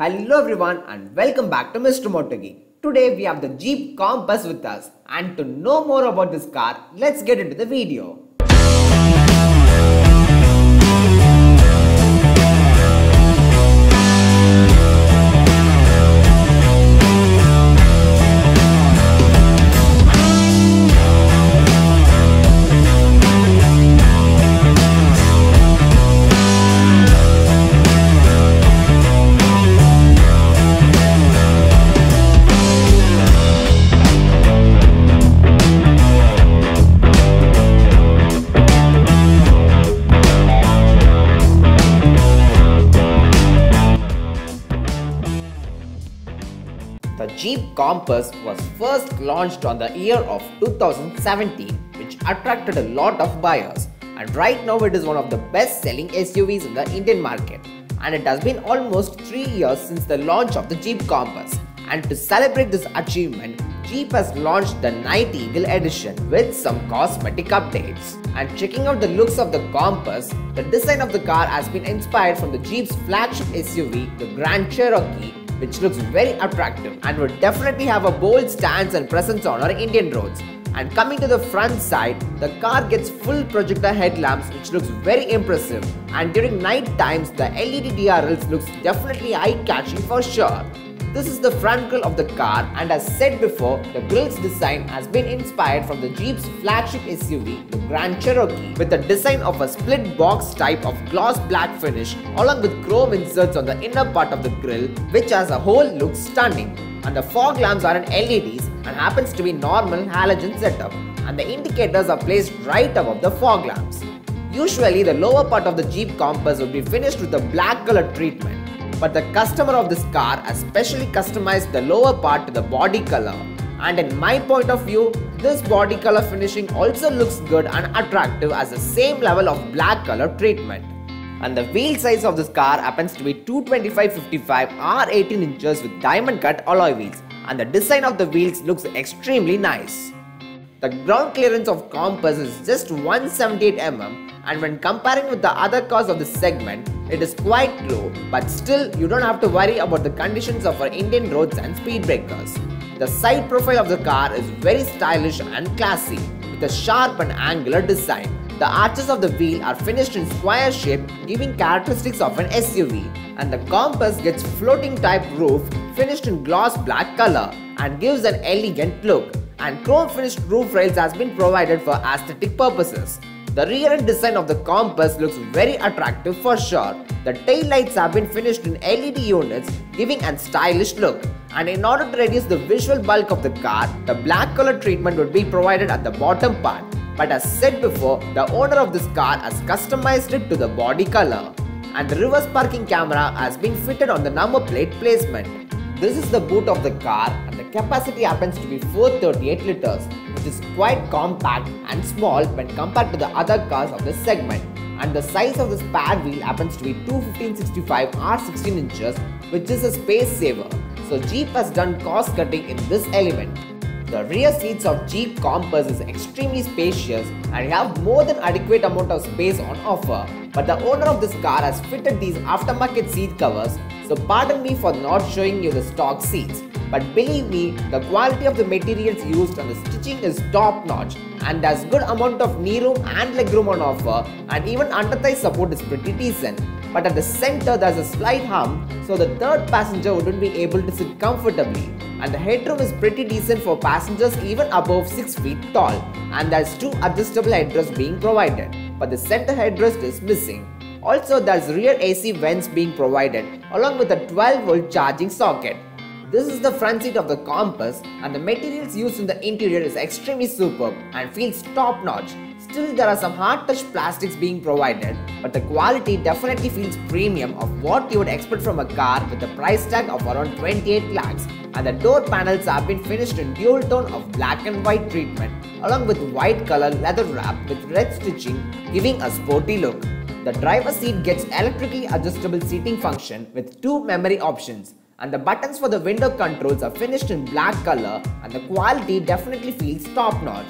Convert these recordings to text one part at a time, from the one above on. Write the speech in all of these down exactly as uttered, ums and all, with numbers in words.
Hello everyone and welcome back to Mister Motogeek. Today we have the Jeep Compass with us, and to know more about this car, let's get into the video. The Jeep Compass was first launched on the year of two thousand seventeen, which attracted a lot of buyers, and right now it is one of the best selling S U Vs in the Indian market, and it has been almost three years since the launch of the Jeep Compass. And to celebrate this achievement, Jeep has launched the Night Eagle edition with some cosmetic updates. And checking out the looks of the Compass, the design of the car has been inspired from the Jeep's flagship S U V, the Grand Cherokee, which looks very attractive and would definitely have a bold stance and presence on our Indian roads. And coming to the front side, the car gets full projector headlamps, which looks very impressive, and during night times the L E D D R Ls looks definitely eye-catching for sure. This is the front grille of the car, and as said before, the grille's design has been inspired from the Jeep's flagship S U V, the Grand Cherokee, with the design of a split box type of gloss black finish along with chrome inserts on the inner part of the grille, which as a whole looks stunning. And the fog lamps are in L E Ds and happens to be normal halogen setup, and the indicators are placed right above the fog lamps. Usually the lower part of the Jeep Compass would be finished with a black color treatment, but the customer of this car has specially customized the lower part to the body color, and in my point of view, this body color finishing also looks good and attractive as the same level of black color treatment. And the wheel size of this car happens to be two twenty-five fifty-five R eighteen inches with diamond cut alloy wheels, and the design of the wheels looks extremely nice. The ground clearance of Compass is just one seventy-eight millimeters, and when comparing with the other cars of this segment, it is quite low, but still you don't have to worry about the conditions of our Indian roads and speed breakers. The side profile of the car is very stylish and classy, with a sharp and angular design. The arches of the wheel are finished in square shape, giving characteristics of an S U V, and the Compass gets floating type roof finished in gloss black color and gives an elegant look, and chrome finished roof rails has been provided for aesthetic purposes. The rear end design of the Compass looks very attractive for sure. The tail lights have been finished in L E D units, giving a stylish look, and in order to reduce the visual bulk of the car, the black color treatment would be provided at the bottom part. But as said before, the owner of this car has customized it to the body color, and the reverse parking camera has been fitted on the number plate placement. This is the boot of the car, and the capacity happens to be four hundred thirty-eight liters, which is quite compact and small when compared to the other cars of this segment. And the size of the spare wheel happens to be two fifteen sixty-five R sixteen inches, which is a space saver. So Jeep has done cost cutting in this element. The rear seats of Jeep Compass is extremely spacious and have more than adequate amount of space on offer. But the owner of this car has fitted these aftermarket seat covers, so pardon me for not showing you the stock seats. But believe me, the quality of the materials used and the stitching is top notch, and there's good amount of knee room and leg room on offer, and even under thigh support is pretty decent. But at the center there's a slight hump, so the third passenger wouldn't be able to sit comfortably, and the headroom is pretty decent for passengers even above six feet tall, and there's two adjustable headrests being provided, but the center headrest is missing. Also, there's rear A C vents being provided along with a twelve volt charging socket. This is the front seat of the Compass, and the materials used in the interior is extremely superb and feels top notch. Still, there are some hard touch plastics being provided, but the quality definitely feels premium of what you would expect from a car with a price tag of around twenty-eight lakhs. And the door panels have been finished in dual tone of black and white treatment, along with white color leather wrap with red stitching, giving a sporty look. The driver's seat gets electrically adjustable seating function with two memory options, and the buttons for the window controls are finished in black color, and the quality definitely feels top notch.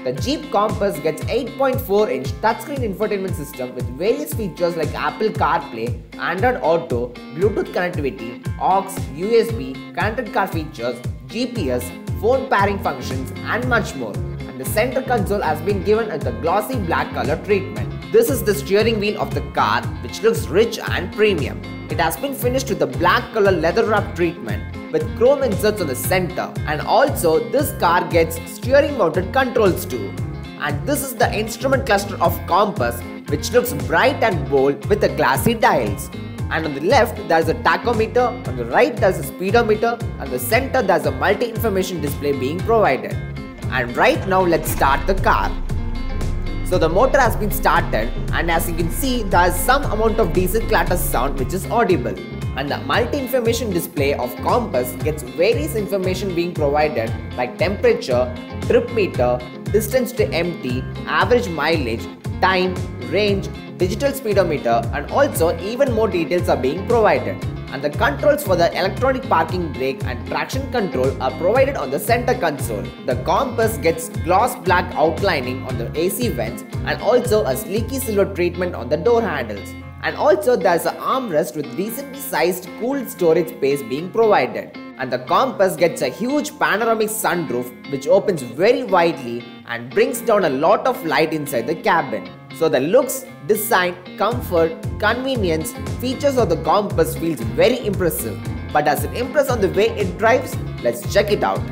The Jeep Compass gets eight point four inch touchscreen infotainment system with various features like Apple CarPlay, Android Auto, Bluetooth connectivity, aux, U S B, connected car features, G P S, phone pairing functions and much more. And the center console has been given a glossy black color treatment. This is the steering wheel of the car, which looks rich and premium. It has been finished with a black color leather wrap treatment with chrome inserts on the center, and also this car gets steering mounted controls too. And this is the instrument cluster of Compass, which looks bright and bold with the glassy dials. And on the left there is a tachometer, on the right there is a speedometer, and the center there is a multi-information display being provided. And right now let's start the car. So the motor has been started, and as you can see there is some amount of diesel clatter sound which is audible. And the multi-information display of Compass gets various information being provided like temperature, trip meter, distance to empty, average mileage, time, range, digital speedometer, and also even more details are being provided. And the controls for the electronic parking brake and traction control are provided on the center console. The Compass gets gloss black outlining on the A C vents and also a sleeky silver treatment on the door handles. And also there's an armrest with decently sized cooled storage space being provided. And the Compass gets a huge panoramic sunroof which opens very widely and brings down a lot of light inside the cabin. So the looks, design, comfort, convenience, features of the Compass feels very impressive. But does it impress on the way it drives? Let's check it out.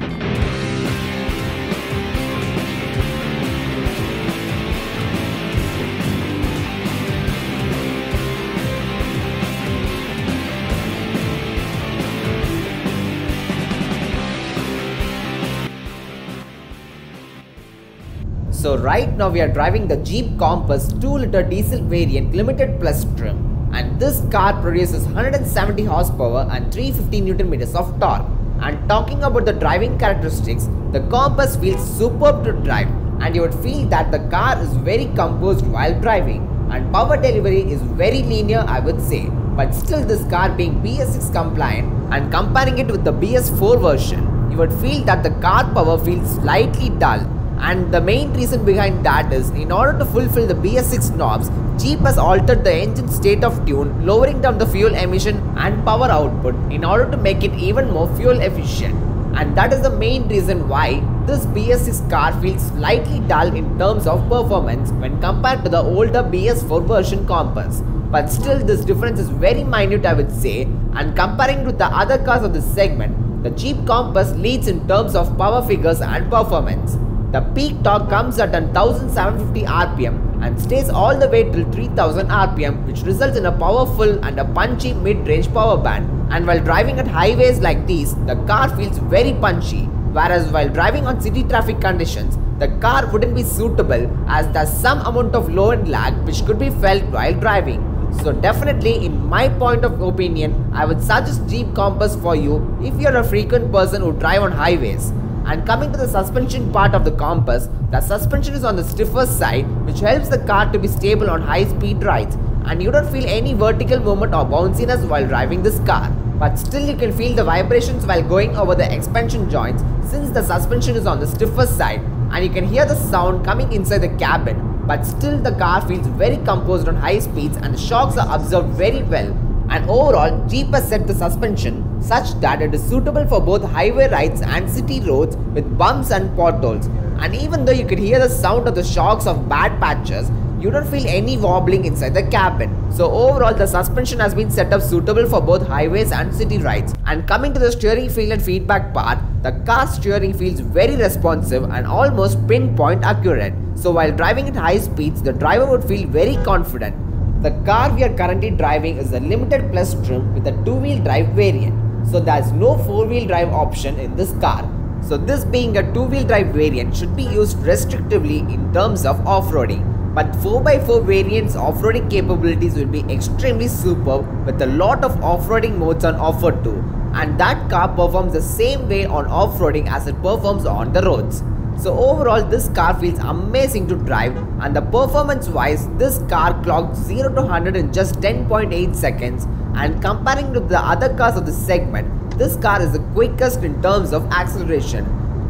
So right now we are driving the Jeep Compass two liter diesel variant limited plus trim, and this car produces one hundred seventy horsepower and three hundred fifty newton meters of torque. And talking about the driving characteristics, the Compass feels superb to drive, and you would feel that the car is very composed while driving, and power delivery is very linear, I would say. But still, this car being B S six compliant and comparing it with the B S four version, you would feel that the car power feels slightly dull. And the main reason behind that is, in order to fulfill the B S six norms, Jeep has altered the engine state of tune, lowering down the fuel emission and power output in order to make it even more fuel efficient. And that is the main reason why this B S six car feels slightly dull in terms of performance when compared to the older B S four version Compass. But still, this difference is very minute, I would say, and comparing with the other cars of this segment, the Jeep Compass leads in terms of power figures and performance. The peak torque comes at one thousand seven hundred fifty R P M and stays all the way till three thousand R P M, which results in a powerful and a punchy mid-range power band. And while driving at highways like these, the car feels very punchy, whereas while driving on city traffic conditions, the car wouldn't be suitable as there's some amount of low end lag which could be felt while driving. So definitely, in my point of opinion, I would suggest Jeep Compass for you if you're a frequent person who drive on highways. And coming to the suspension part of the Compass, the suspension is on the stiffer side, which helps the car to be stable on high speed rides, and you don't feel any vertical movement or bounciness while driving this car. But still, you can feel the vibrations while going over the expansion joints since the suspension is on the stiffer side, and you can hear the sound coming inside the cabin. But still, the car feels very composed on high speeds and the shocks are absorbed very well. And overall, Jeep has set the suspension such that it is suitable for both highway rides and city roads with bumps and potholes. And even though you can hear the sound of the shocks of bad patches, you don't feel any wobbling inside the cabin. So overall, the suspension has been set up suitable for both highways and city rides. And coming to the steering feel and feedback part, the car steering feels very responsive and almost pinpoint accurate. So while driving at high speeds, the driver would feel very confident. The car we are currently driving is a limited plus trim with a two-wheel drive variant. So there's no four-wheel drive option in this car. So this being a two-wheel drive variant should be used restrictively in terms of off-roading. But four by four variants off-roading capabilities will be extremely superb with a lot of off-roading modes on offer too. And that car performs the same way on off-roading as it performs on the roads. So overall, this car feels amazing to drive, and the performance wise, this car clocked zero to one hundred in just ten point eight seconds, and comparing to the other cars of the segment, this car is the quickest in terms of acceleration.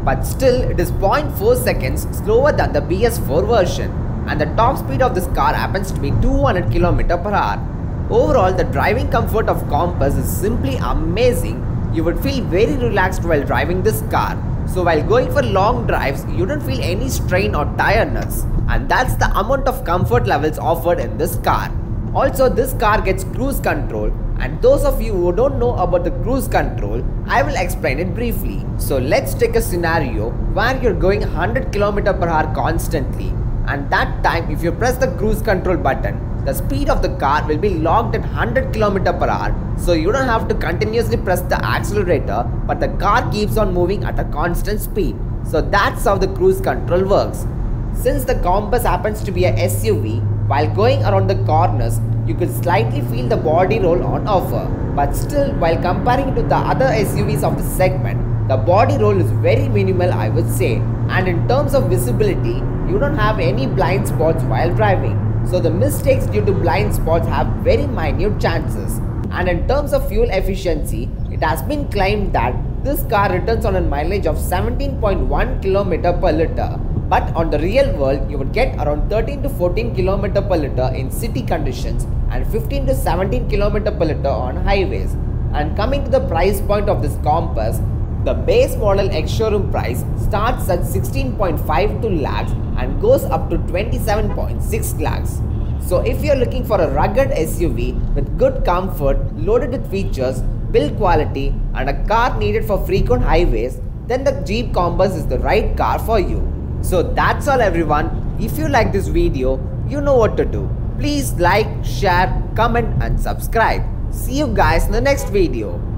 but still it is zero point four seconds slower than the B S four version, and the top speed of this car happens to be two hundred kilometers per hour. Overall, the driving comfort of Compass is simply amazing. You would feel very relaxed while driving this car. So while going for long drives, you don't feel any strain or tiredness, and that's the amount of comfort levels offered in this car. Also, this car gets cruise control, and those of you who don't know about the cruise control, I will explain it briefly. So let's take a scenario where you're going one hundred kilometers per hour constantly, and that time if you press the cruise control button, the speed of the car will be locked at one hundred kilometers per hour, so you don't have to continuously press the accelerator, but the car keeps on moving at a constant speed. So that's how the cruise control works. Since the Compass happens to be a S U V, while going around the corners, you could slightly feel the body roll on offer. But still, while comparing it to the other S U Vs of the segment, the body roll is very minimal, I would say. And in terms of visibility, you don't have any blind spots while driving. So the mistakes due to blind spots have very minute chances. And in terms of fuel efficiency, it has been claimed that this car returns on a mileage of seventeen point one kilometers per liter. But on the real world, you would get around thirteen to fourteen kilometers per liter in city conditions and fifteen to seventeen kilometers per liter on highways. And coming to the price point of this Compass, the base model ex-showroom price starts at sixteen point five two lakhs and goes up to twenty-seven point six lakhs. So if you're looking for a rugged S U V with good comfort, loaded with features, build quality, and a car needed for frequent highways, then the Jeep Compass is the right car for you. So that's all everyone. If you like this video, you know what to do. Please like, share, comment and subscribe. See you guys in the next video.